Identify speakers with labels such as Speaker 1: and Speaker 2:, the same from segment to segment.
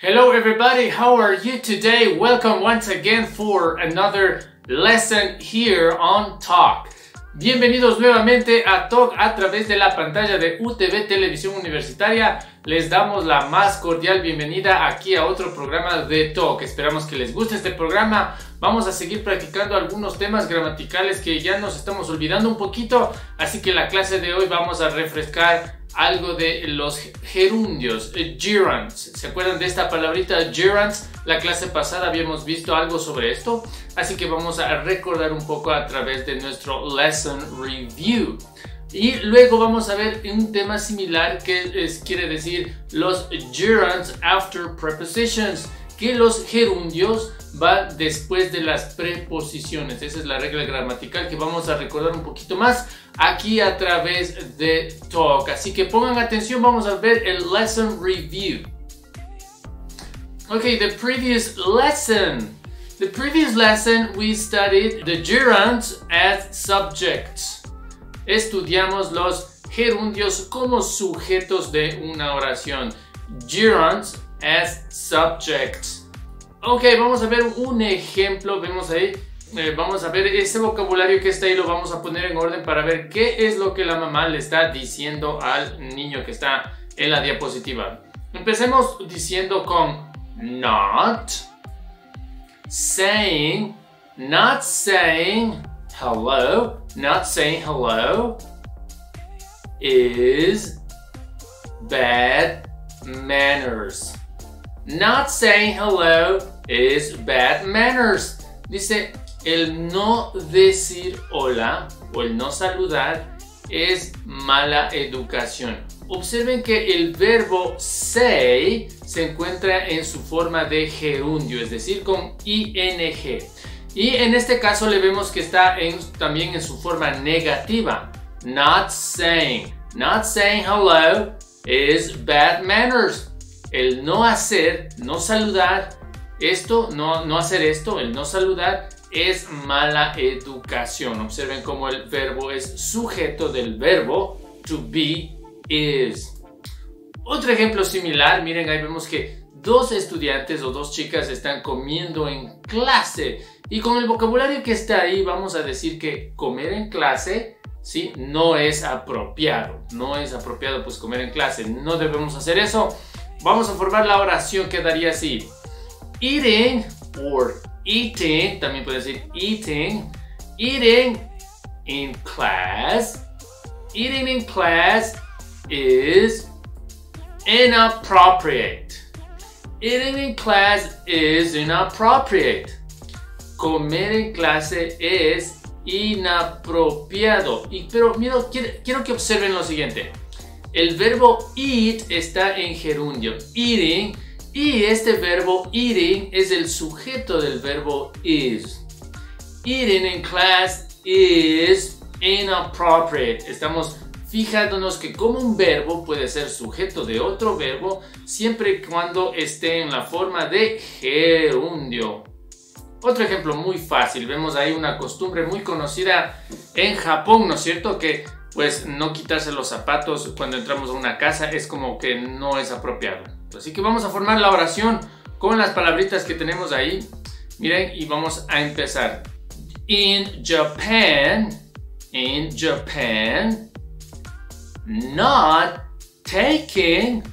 Speaker 1: Hello everybody, how are you today? Welcome once again for another lesson here on Talk. Bienvenidos nuevamente a Talk a través de la pantalla de UTV Televisión Universitaria. Les damos la más cordial bienvenida aquí a otro programa de Talk. Esperamos que les guste este programa. Vamos a seguir practicando algunos temas gramaticales que ya nos estamos olvidando un poquito. Así que en la clase de hoy vamos a refrescar algo de los gerundios, gerunds. ¿Se acuerdan de esta palabrita gerunds? La clase pasada habíamos visto algo sobre esto, así que vamos a recordar un poco a través de nuestro lesson review. Y luego vamos a ver un tema similar que quiere decir los gerunds after prepositions, que los gerundios van después de las preposiciones. Esa es la regla gramatical que vamos a recordar un poquito más aquí a través de Talk. Así que pongan atención, vamos a ver el lesson review. Okay, the previous lesson we studied the gerunds as subjects. Estudiamos los gerundios como sujetos de una oración. Gerunds as subjects. Ok, vamos a ver un ejemplo. Vemos ahí. Vamos a ver ese vocabulario que está ahí. Lo vamos a poner en orden para ver qué es lo que la mamá le está diciendo al niño que está en la diapositiva. Empecemos diciendo con not saying hello is bad manners. Not saying hello is bad manners. Dice, el no decir hola o el no saludar es mala educación. Observen que el verbo say se encuentra en su forma de gerundio, es decir, con ing. Y en este caso le vemos que está también en su forma negativa. Not saying hello is bad manners. El no hacer, no saludar, no hacer esto, el no saludar es mala educación. Observen cómo el verbo es sujeto del verbo to be is. Otro ejemplo similar, miren, ahí vemos que dos estudiantes o dos chicas están comiendo en clase. Y con el vocabulario que está ahí vamos a decir que comer en clase, ¿sí? No es apropiado. No es apropiado pues comer en clase. No debemos hacer eso. Vamos a formar la oración, quedaría así. Eating or eating, también puede decir eating in class. Eating in class is inappropriate. Eating in class is inappropriate. Comer en clase es inapropiado. Pero mira, quiero que observen lo siguiente. El verbo eat está en gerundio, eating, y este verbo eating es el sujeto del verbo is. Eating in class is inappropriate. Estamos fijándonos que como un verbo puede ser sujeto de otro verbo siempre y cuando esté en la forma de gerundio. Otro ejemplo muy fácil, vemos ahí una costumbre muy conocida en Japón, ¿no es cierto? Que pues no quitarse los zapatos cuando entramos a una casa es como que no es apropiado. Así que vamos a formar la oración con las palabritas que tenemos ahí. Miren, y vamos a empezar. In Japan, not taking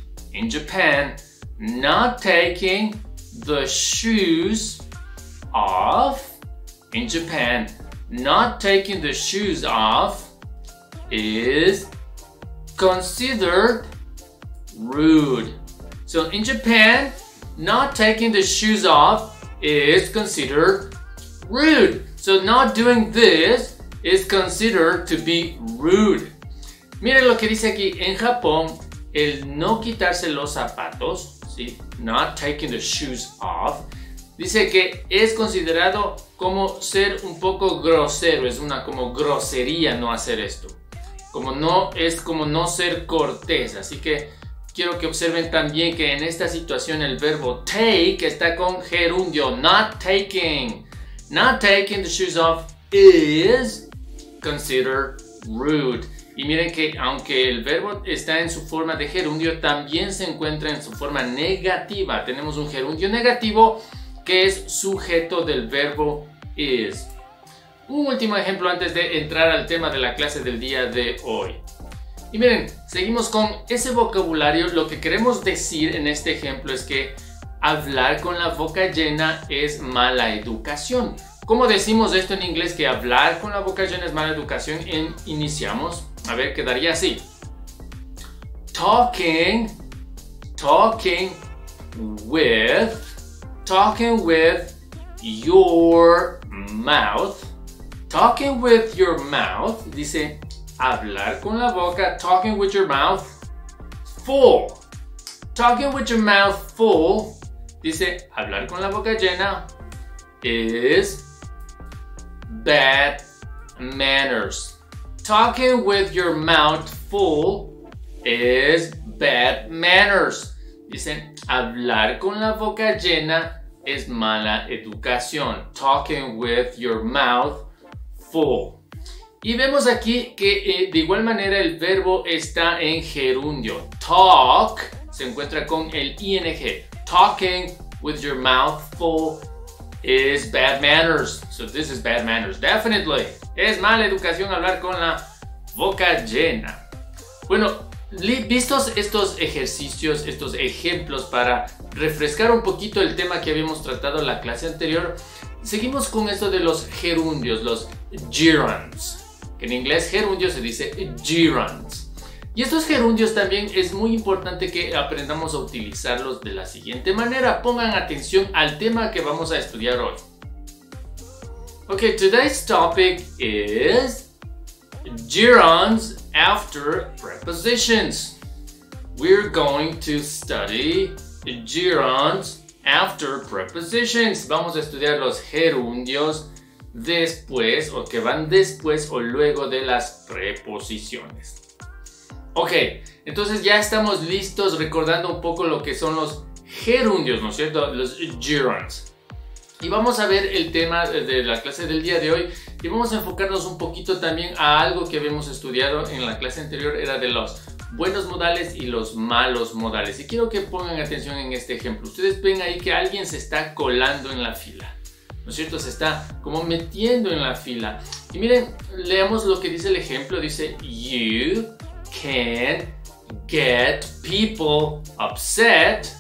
Speaker 1: the shoes off. In Japan, not taking the shoes off is considered rude. So in Japan, not taking the shoes off is considered rude. So not doing this is considered to be rude. Miren lo que dice aquí. En Japón, el no quitarse los zapatos, ¿sí? Not taking the shoes off, dice que es considerado como ser un poco grosero. Es una como grosería no hacer esto. Es como no ser cortés. Así que quiero que observen también que en esta situación el verbo take está con gerundio. Not taking the shoes off is considered rude. Y miren que aunque el verbo está en su forma de gerundio, también se encuentra en su forma negativa. Tenemos un gerundio negativo que es sujeto del verbo is. Un último ejemplo antes de entrar al tema de la clase del día de hoy. Y miren, seguimos con ese vocabulario. Lo que queremos decir en este ejemplo es que hablar con la boca llena es mala educación. ¿Cómo decimos esto en inglés? Que hablar con la boca llena es mala educación. Iniciamos. A ver, quedaría así. Talking with your mouth. Talking with your mouth. Dice hablar con la boca. Talking with your mouth full. Talking with your mouth full. Dice hablar con la boca llena is bad manners. Talking with your mouth full is bad manners. Dicen, hablar con la boca llena es mala educación. Talking with your mouth full. Y vemos aquí que de igual manera el verbo está en gerundio. Talk se encuentra con el ing. Talking with your mouth full is bad manners. So this is bad manners. Definitely. Es mala educación hablar con la boca llena. Bueno, vistos estos ejercicios, estos ejemplos para refrescar un poquito el tema que habíamos tratado en la clase anterior, seguimos con esto de los gerundios, los gerunds. Que en inglés gerundio se dice gerunds. Y estos gerundios también es muy importante que aprendamos a utilizarlos de la siguiente manera. Pongan atención al tema que vamos a estudiar hoy. Okay, today's topic is gerunds after prepositions. We're going to study gerunds after prepositions. Vamos a estudiar los gerundios después o que van después o luego de las preposiciones. Ok, entonces ya estamos listos recordando un poco lo que son los gerundios, ¿no es cierto? Los gerunds. Y vamos a ver el tema de la clase del día de hoy y vamos a enfocarnos un poquito también a algo que habíamos estudiado en la clase anterior, era de los buenos modales y los malos modales. Y quiero que pongan atención en este ejemplo. Ustedes ven ahí que alguien se está colando en la fila, ¿no es cierto? Se está como metiendo en la fila. Y miren, leamos lo que dice el ejemplo. Dice, you can get people upset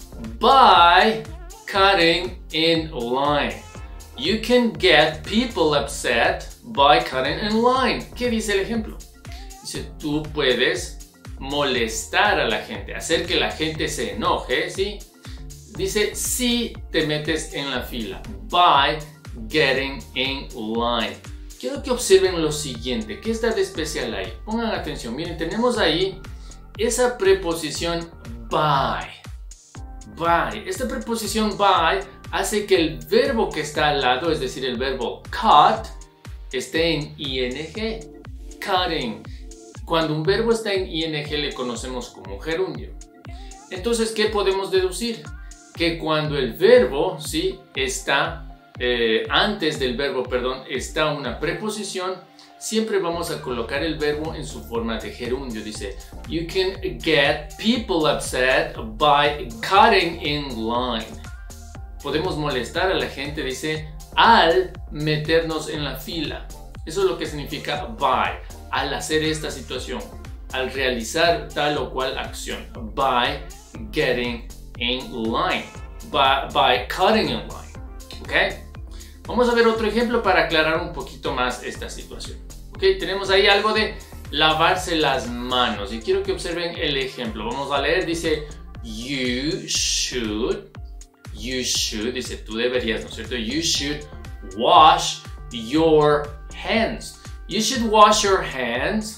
Speaker 1: by cutting in line. You can get people upset by cutting in line. ¿Qué dice el ejemplo? Dice, tú puedes molestar a la gente, hacer que la gente se enoje, ¿sí? Dice, si te metes en la fila. By getting in line. Quiero que observen lo siguiente. ¿Qué está de especial ahí? Pongan atención. Miren, tenemos ahí esa preposición by. By. Esta preposición by hace que el verbo que está al lado, es decir, el verbo cut, esté en ing. Cutting. Cuando un verbo está en ing le conocemos como gerundio. Entonces, ¿qué podemos deducir? Que cuando el verbo, ¿sí?, está antes del verbo, perdón, está una preposición, siempre vamos a colocar el verbo en su forma de gerundio. Dice, you can get people upset by cutting in line. Podemos molestar a la gente, dice, al meternos en la fila. Eso es lo que significa by, al hacer esta situación, al realizar tal o cual acción. By getting in line, by cutting in line. ¿Ok? Vamos a ver otro ejemplo para aclarar un poquito más esta situación. ¿Ok? Tenemos ahí algo de lavarse las manos y quiero que observen el ejemplo. Vamos a leer, dice, you should, dice, tú deberías, ¿no es cierto? You should wash your hands. You should wash your hands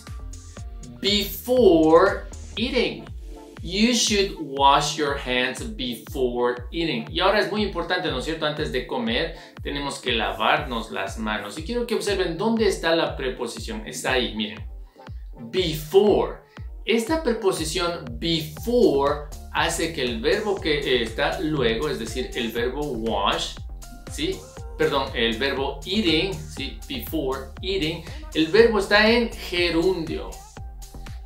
Speaker 1: before eating. You should wash your hands before eating. Y ahora es muy importante, ¿no es cierto? Antes de comer tenemos que lavarnos las manos. Y quiero que observen dónde está la preposición. Está ahí, miren. Before. Esta preposición before hace que el verbo que está luego, es decir, el verbo wash, ¿sí? Perdón, el verbo eating, ¿sí? Before eating. El verbo está en gerundio.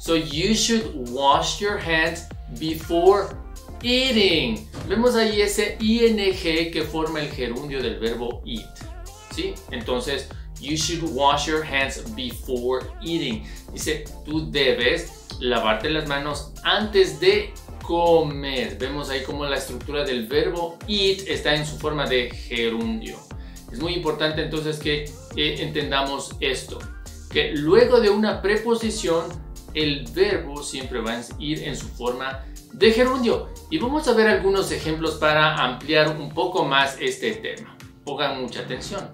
Speaker 1: So you should wash your hands before eating. Vemos ahí ese ing que forma el gerundio del verbo eat, ¿sí? Entonces, you should wash your hands before eating. Dice, tú debes lavarte las manos antes de comer. Vemos ahí cómo la estructura del verbo eat está en su forma de gerundio. Es muy importante entonces que entendamos esto, que luego de una preposición el verbo siempre va a ir en su forma de gerundio. Y vamos a ver algunos ejemplos para ampliar un poco más este tema. Pongan mucha atención.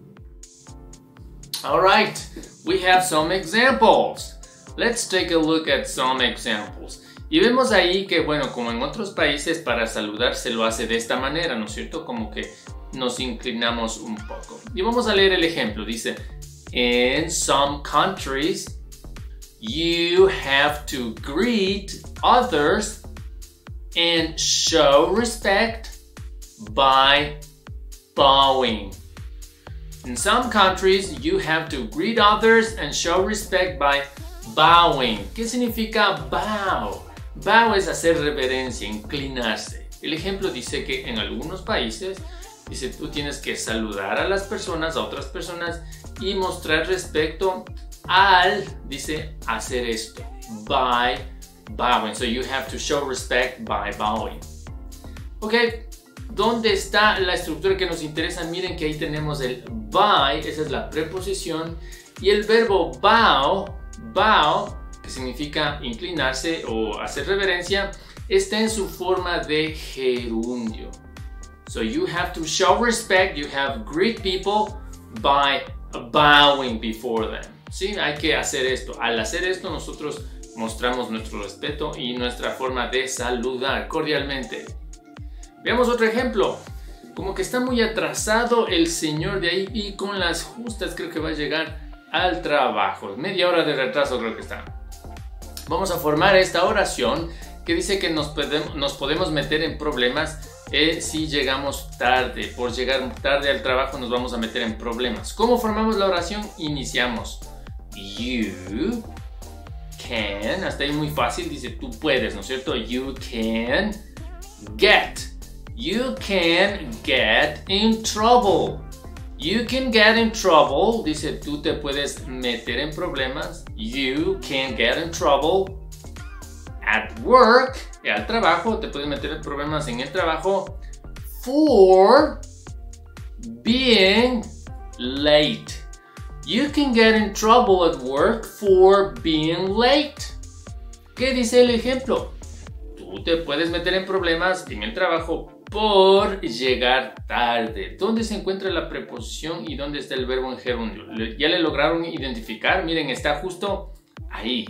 Speaker 1: Alright, we have some examples. Let's take a look at some examples. Y vemos ahí que, bueno, como en otros países, para saludar se lo hace de esta manera, ¿no es cierto? Como que nos inclinamos un poco. Y vamos a leer el ejemplo. Dice, in some countries, you have to greet others and show respect by bowing. In some countries, you have to greet others and show respect by bowing. ¿Qué significa bow? Bow es hacer reverencia, inclinarse. El ejemplo dice que en algunos países, dice, tú tienes que saludar a las personas, a otras personas y mostrar respeto al, dice, hacer esto, by bowing. So you have to show respect by bowing. Ok, ¿dónde está la estructura que nos interesa? Miren que ahí tenemos el by, esa es la preposición, y el verbo bow, que significa inclinarse o hacer reverencia, está en su forma de gerundio. So you have to show respect, you have greet people by bowing before them. ¿Sí? Hay que hacer esto. Al hacer esto nosotros mostramos nuestro respeto y nuestra forma de saludar cordialmente. Veamos otro ejemplo. Como que está muy atrasado el señor de ahí y con las justas creo que va a llegar al trabajo. Media hora de retraso creo que está. Vamos a formar esta oración que dice que nos podemos meter en problemas si llegamos tarde. Por llegar tarde al trabajo nos vamos a meter en problemas. ¿Cómo formamos la oración? Iniciamos. You can, hasta ahí muy fácil, dice tú puedes, ¿no es cierto? You can get in trouble. You can get in trouble, dice tú te puedes meter en problemas. You can get in trouble at work, al trabajo, te puedes meter en problemas en el trabajo for being late. You can get in trouble at work for being late. ¿Qué dice el ejemplo? Tú te puedes meter en problemas en el trabajo por llegar tarde. ¿Dónde se encuentra la preposición y dónde está el verbo en gerundio? ¿Ya le lograron identificar? Miren, está justo ahí.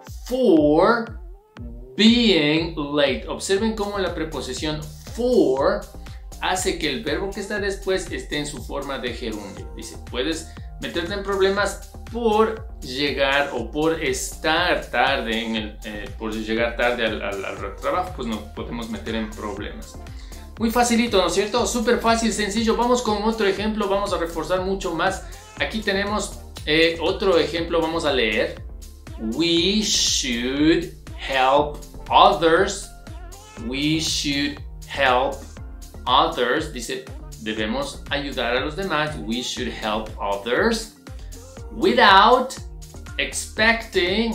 Speaker 1: For being late. Observen cómo la preposición for hace que el verbo que está después esté en su forma de gerundio. Dice, puedes meterte en problemas por llegar o por estar tarde por llegar tarde al trabajo, pues nos podemos meter en problemas. Muy facilito, ¿no es cierto? Súper fácil, sencillo. Vamos con otro ejemplo, vamos a reforzar mucho más. Aquí tenemos otro ejemplo, vamos a leer. We should help others. We should help others. Dice, debemos ayudar a los demás. We should help others without expecting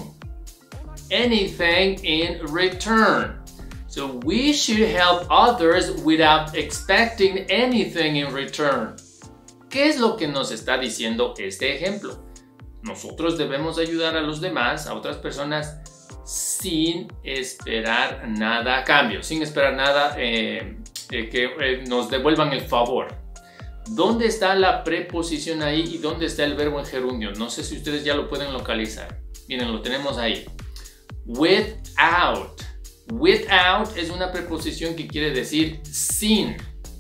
Speaker 1: anything in return. So we should help others without expecting anything in return. ¿Qué es lo que nos está diciendo este ejemplo? Nosotros debemos ayudar a los demás, a otras personas, sin esperar nada a cambio, sin esperar nada que nos devuelvan el favor. ¿Dónde está la preposición ahí y dónde está el verbo en gerundio? No sé si ustedes ya lo pueden localizar. Miren, lo tenemos ahí. Without. Without es una preposición que quiere decir sin.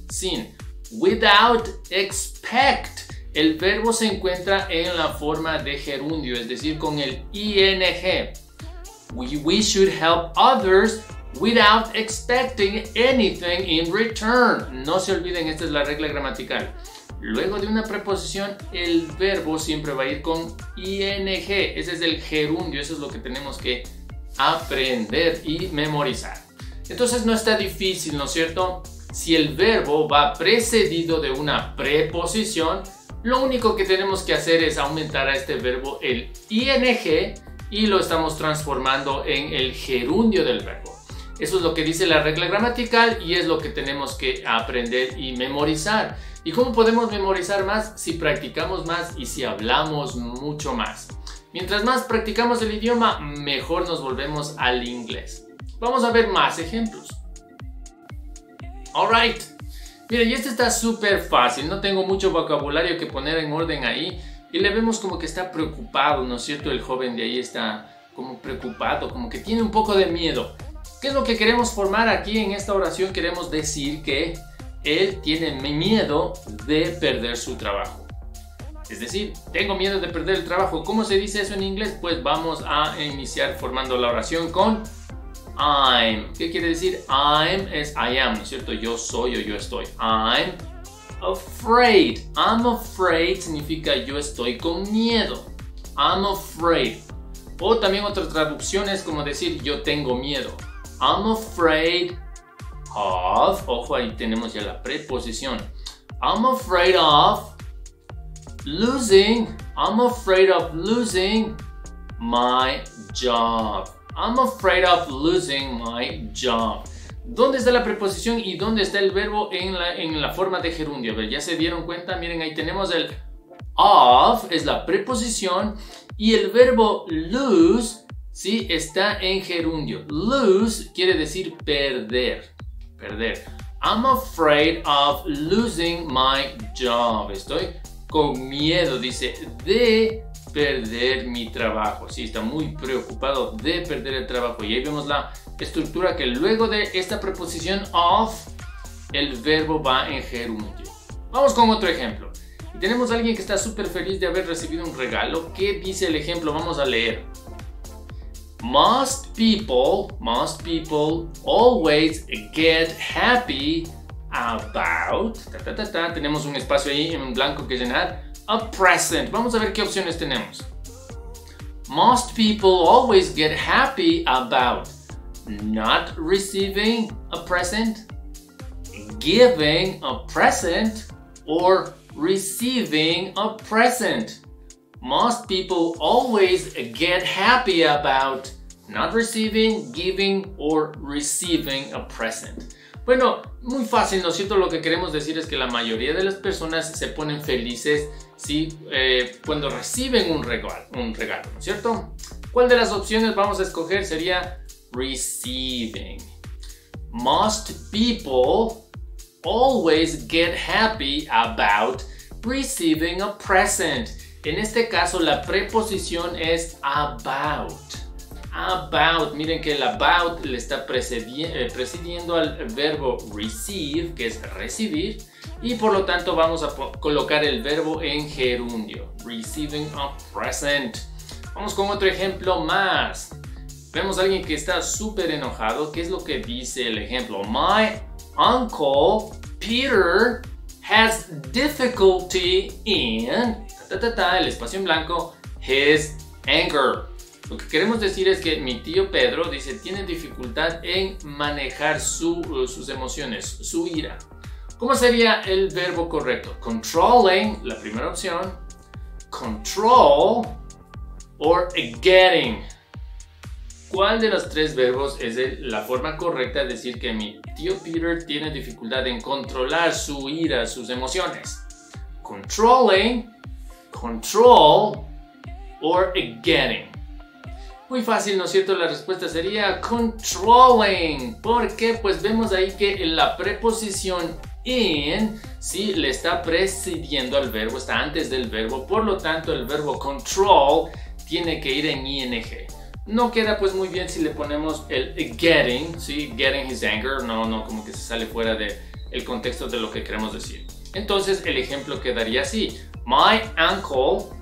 Speaker 1: Without expect. El verbo se encuentra en la forma de gerundio, es decir, con el ing. We should help others without expecting anything in return. No se olviden, esta es la regla gramatical. Luego de una preposición, el verbo siempre va a ir con ing. Ese es el gerundio, eso es lo que tenemos que aprender y memorizar. Entonces no está difícil, ¿no es cierto? Si el verbo va precedido de una preposición, lo único que tenemos que hacer es aumentar a este verbo el ing y lo estamos transformando en el gerundio del verbo. Eso es lo que dice la regla gramatical y es lo que tenemos que aprender y memorizar. ¿Y cómo podemos memorizar más? Si practicamos más y si hablamos mucho más. Mientras más practicamos el idioma, mejor nos volvemos al inglés. Vamos a ver más ejemplos. Alright. Miren, y este está súper fácil. No tengo mucho vocabulario que poner en orden ahí. Y le vemos como que está preocupado, ¿no es cierto? El joven de ahí está como preocupado, como que tiene un poco de miedo. ¿Qué es lo que queremos formar aquí en esta oración? Queremos decir que él tiene miedo de perder su trabajo. Es decir, tengo miedo de perder el trabajo. ¿Cómo se dice eso en inglés? Pues vamos a iniciar formando la oración con I'm. ¿Qué quiere decir? I'm es I am, ¿no es cierto? Yo soy o yo estoy. I'm afraid. I'm afraid significa yo estoy con miedo. I'm afraid. O también otra traducción es como decir yo tengo miedo. I'm afraid of. Ojo, ahí tenemos ya la preposición. I'm afraid of losing. I'm afraid of losing my job. I'm afraid of losing my job. ¿Dónde está la preposición y dónde está el verbo en la forma de gerundio? A ver, ¿ya se dieron cuenta? Miren, ahí tenemos el of, es la preposición, y el verbo lose, ¿sí? Está en gerundio. Lose quiere decir perder. Perder. I'm afraid of losing my job. Estoy con miedo, dice, de perder mi trabajo. Sí, está muy preocupado de perder el trabajo. Y ahí vemos la estructura que luego de esta preposición of, el verbo va en gerundio. Vamos con otro ejemplo. Y tenemos a alguien que está súper feliz de haber recibido un regalo. ¿Qué dice el ejemplo? Vamos a leer. Most people always get happy about. Tenemos un espacio ahí en blanco que llenar. A present. Vamos a ver qué opciones tenemos. Most people always get happy about not receiving a present, giving a present, or receiving a present. Most people always get happy about not receiving, giving, or receiving a present. Bueno, muy fácil, ¿no es cierto? Lo que queremos decir es que la mayoría de las personas se ponen felices, ¿sí? Cuando reciben un regalo, ¿no es cierto? ¿Cuál de las opciones vamos a escoger? Sería receiving. Most people always get happy about receiving a present. En este caso la preposición es about. About, miren que el about le está precediendo al verbo receive, que es recibir, y por lo tanto vamos a colocar el verbo en gerundio. Receiving a present. Vamos con otro ejemplo más. Vemos a alguien que está súper enojado. ¿Qué es lo que dice el ejemplo? My uncle Peter has difficulty in el espacio en blanco, his anger. Lo que queremos decir es que mi tío Pedro, dice, tiene dificultad en manejar sus emociones, su ira. ¿Cómo sería el verbo correcto? Controlling, la primera opción. Control or getting. ¿Cuál de los tres verbos es la forma correcta de decir que mi tío Peter tiene dificultad en controlar su ira, sus emociones? Controlling, control or getting. Muy fácil, ¿no es cierto? La respuesta sería controlling. ¿Por qué? Pues vemos ahí que la preposición in, sí, le está precediendo al verbo, está antes del verbo. Por lo tanto, el verbo control tiene que ir en ing. No queda pues muy bien si le ponemos el getting, ¿sí? Getting his anger. No, como que se sale fuera del contexto de lo que queremos decir. Entonces, el ejemplo quedaría así. My uncle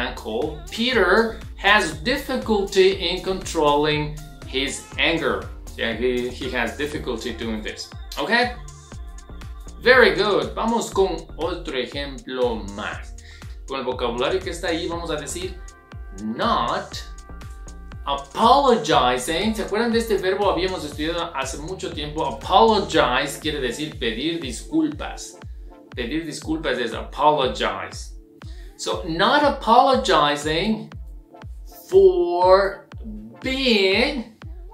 Speaker 1: Peter has difficulty in controlling his anger. Yeah, he has difficulty doing this. Okay? Very good. Vamos con otro ejemplo más. Con el vocabulario que está ahí vamos a decir not apologizing. ¿Se acuerdan de este verbo? Habíamos estudiado hace mucho tiempo. Apologize quiere decir pedir disculpas. Pedir disculpas es apologize. So, not apologizing for being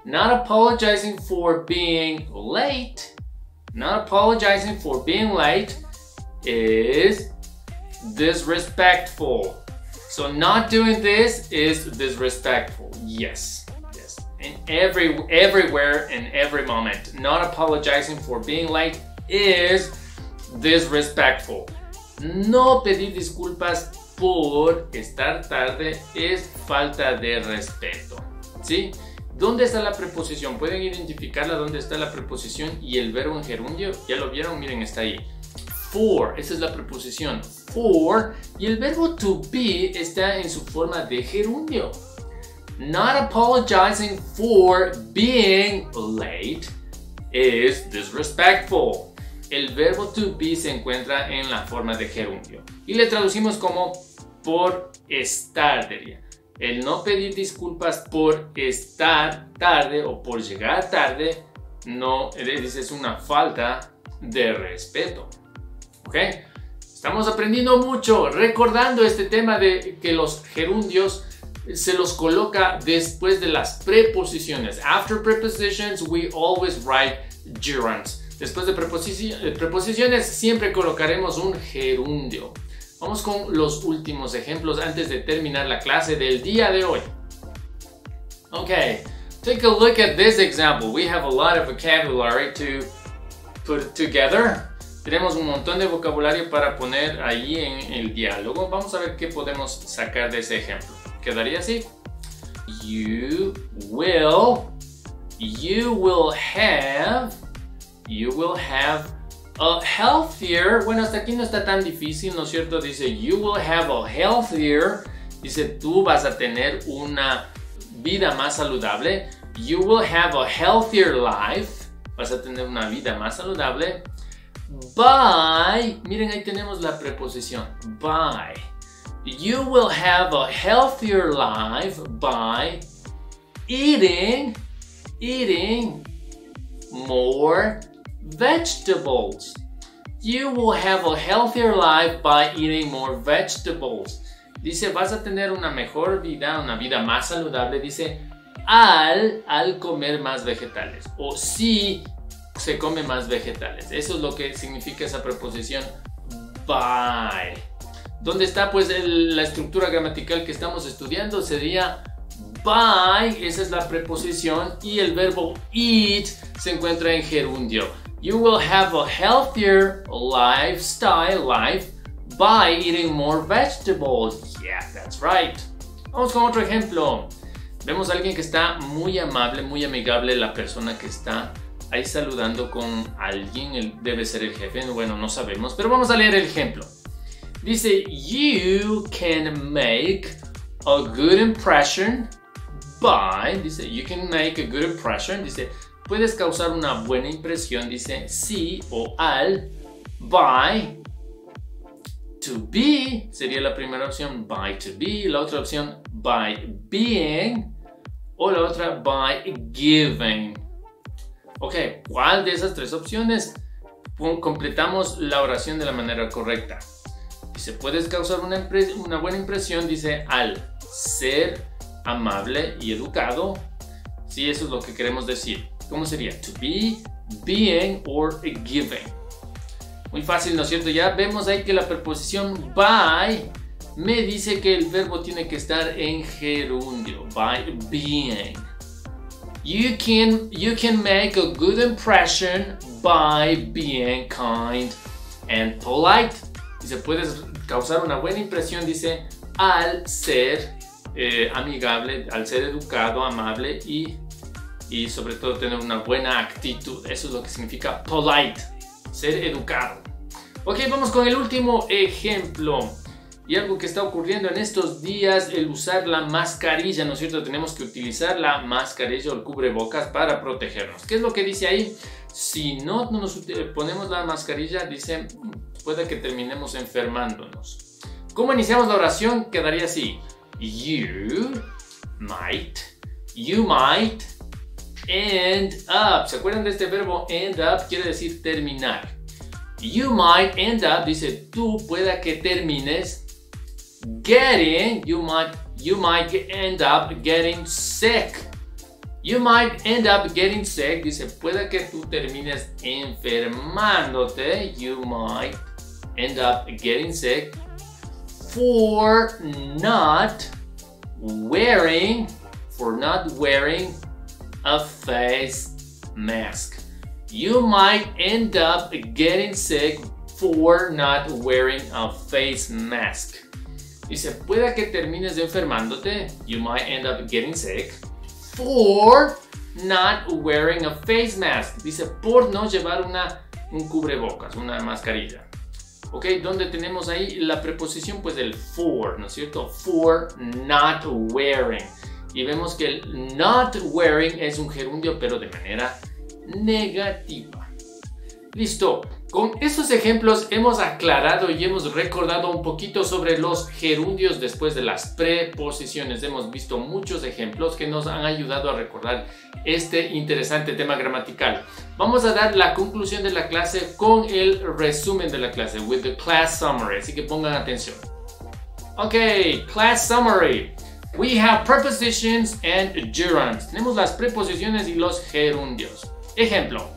Speaker 1: late. Not apologizing for being late is disrespectful. So not doing this is disrespectful. Yes. In everywhere, in every moment. Not apologizing for being late is disrespectful. No pedir disculpas por estar tarde es falta de respeto. ¿Sí? ¿Dónde está la preposición? ¿Pueden identificarla? ¿Dónde está la preposición y el verbo en gerundio? ¿Ya lo vieron? Miren, está ahí. For, esa es la preposición. For, y el verbo to be está en su forma de gerundio. Not apologizing for being late is disrespectful. El verbo to be se encuentra en la forma de gerundio. Y le traducimos como por estar, diría. El no pedir disculpas por estar tarde o por llegar tarde no es una falta de respeto. ¿Ok? Estamos aprendiendo mucho, recordando este tema de que los gerundios se los coloca después de las preposiciones. After prepositions, we always write gerunds. Después de preposiciones siempre colocaremos un gerundio. Vamos con los últimos ejemplos antes de terminar la clase del día de hoy. Okay, take a look at this example. We have a lot of vocabulary to put together. Tenemos un montón de vocabulario para poner ahí en el diálogo. Vamos a ver qué podemos sacar de ese ejemplo. Quedaría así. You will have a healthier, bueno, hasta aquí no está tan difícil, ¿no es cierto? Dice, you will have a healthier, dice, tú vas a tener una vida más saludable. You will have a healthier life, vas a tener una vida más saludable. By, miren, ahí tenemos la preposición, by. You will have a healthier life by eating more vegetables. You will have a healthier life by eating more vegetables. Dice, vas a tener una mejor vida, una vida más saludable, dice, al comer más vegetales. O si se come más vegetales. Eso es lo que significa esa preposición by. ¿Dónde está pues la estructura gramatical que estamos estudiando? Sería by, esa es la preposición, y el verbo eat se encuentra en gerundio. You will have a healthier life by eating more vegetables. Yeah, that's right. Vamos con otro ejemplo. Vemos a alguien que está muy amable, muy amigable, la persona que está ahí saludando con alguien, él debe ser el jefe, bueno, no sabemos, pero vamos a leer el ejemplo. Dice, you can make a good impression by, dice, you can make a good impression, dice, puedes causar una buena impresión, dice, sí o al, by, to be, sería la primera opción, by to be, la otra opción, by being, o la otra, by giving. Ok, ¿cuál de esas tres opciones completamos la oración de la manera correcta? Dice, puedes causar una buena impresión, dice, al ser amable y educado. Sí, eso es lo que queremos decir. ¿Cómo sería? To be, being, or giving. Muy fácil, ¿no es cierto? Ya vemos ahí que la preposición by me dice que el verbo tiene que estar en gerundio. By being. You can make a good impression by being kind and polite. Dice, puedes causar una buena impresión, dice, al ser amigable, al ser educado, amable y sobre todo tener una buena actitud. Eso es lo que significa polite, ser educado. Ok, vamos con el último ejemplo. Y algo que está ocurriendo en estos días, el usar la mascarilla, ¿no es cierto? Tenemos que utilizar la mascarilla o el cubrebocas para protegernos. ¿Qué es lo que dice ahí? Si no nos ponemos la mascarilla, dice, puede que terminemos enfermándonos. ¿Cómo iniciamos la oración? Quedaría así. You might end up. ¿Se acuerdan de este verbo end up? Quiere decir terminar. You might end up, dice, tú pueda que termines getting, you might end up getting sick. You might end up getting sick, dice, pueda que tú termines enfermándote. You might end up getting sick for not wearing a face mask. You might end up getting sick for not wearing a face mask. Dice, pueda que termines enfermándote. You might end up getting sick for not wearing a face mask. Dice, por no llevar un cubrebocas, una mascarilla. Ok, ¿dónde tenemos ahí la preposición? Pues el for, ¿no es cierto? For not wearing. Y vemos que el not wearing es un gerundio, pero de manera negativa. Listo. Con estos ejemplos hemos aclarado y hemos recordado un poquito sobre los gerundios después de las preposiciones. Hemos visto muchos ejemplos que nos han ayudado a recordar este interesante tema gramatical. Vamos a dar la conclusión de la clase con el resumen de la clase, with the class summary. Así que pongan atención. Ok, class summary. We have prepositions and gerunds. Tenemos las preposiciones y los gerundios. Ejemplo.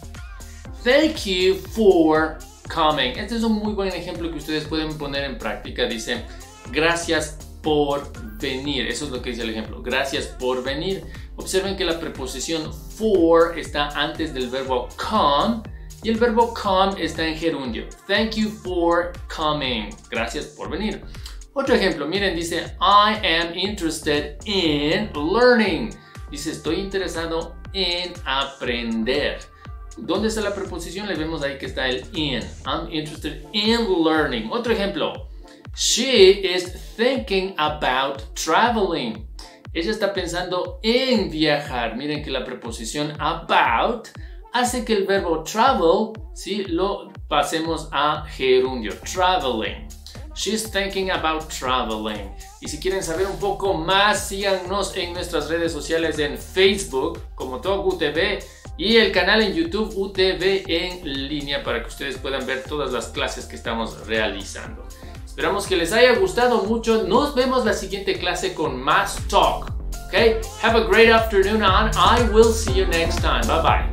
Speaker 1: Thank you for coming. Este es un muy buen ejemplo que ustedes pueden poner en práctica. Dice, gracias por venir. Eso es lo que dice el ejemplo. Gracias por venir. Observen que la preposición for está antes del verbo come y el verbo come está en gerundio. Thank you for coming. Gracias por venir. Otro ejemplo, miren, dice, I am interested in learning. Dice, estoy interesado en aprender. ¿Dónde está la preposición? Le vemos ahí que está el in. I'm interested in learning. Otro ejemplo. She is thinking about traveling. Ella está pensando en viajar. Miren que la preposición about hace que el verbo travel, ¿sí?, lo pasemos a gerundio. Traveling. She's thinking about traveling. Y si quieren saber un poco más, síganos en nuestras redes sociales en Facebook como Talk UTV y el canal en YouTube UTV en línea para que ustedes puedan ver todas las clases que estamos realizando. Esperamos que les haya gustado mucho. Nos vemos la siguiente clase con más Talk. Okay? Have a great afternoon and I will see you next time. Bye bye.